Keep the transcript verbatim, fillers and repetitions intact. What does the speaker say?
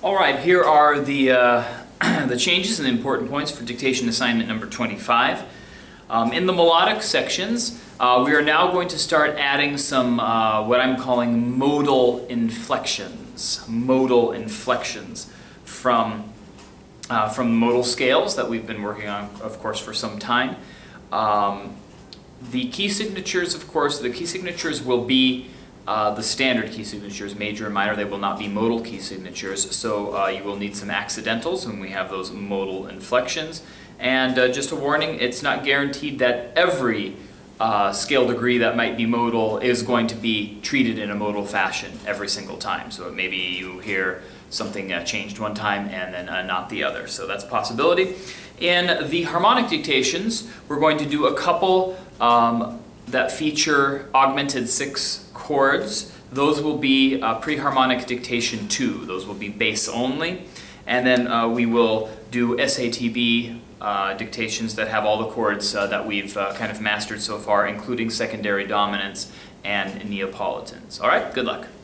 All right, here are the, uh, the changes and the important points for dictation assignment number twenty-five. Um, in the melodic sections, uh, we are now going to start adding some, uh, what I'm calling modal inflections. Modal inflections from, uh, from modal scales that we've been working on, of course, for some time. Um, the key signatures, of course, the key signatures will be Uh, the standard key signatures, major and minor. They will not be modal key signatures, so uh, you will need some accidentals when we have those modal inflections. And uh, just a warning, it's not guaranteed that every uh, scale degree that might be modal is going to be treated in a modal fashion every single time. So maybe you hear something uh, changed one time and then uh, not the other. So that's a possibility. In the harmonic dictations, we're going to do a couple um, that feature augmented six chords. Those will be uh, pre-harmonic dictation two. Those will be bass only. And then uh, we will do S A T B uh, dictations that have all the chords uh, that we've uh, kind of mastered so far, including secondary dominants and Neapolitans. All right, good luck.